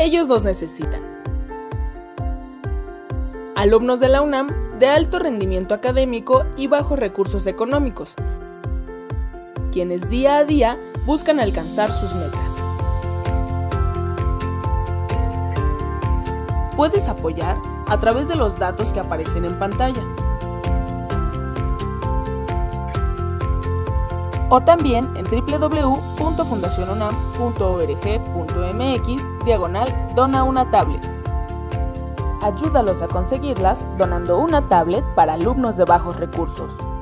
ellos nos necesitan. Alumnos de la UNAM de alto rendimiento académico y bajos recursos económicos, quienes día a día buscan alcanzar sus metas. Puedes apoyar a través de los datos que aparecen en pantalla. O también en www.fundacionunam.org.mx/dona una tablet. Ayúdalos a conseguirlas donando una tablet para alumnos de bajos recursos.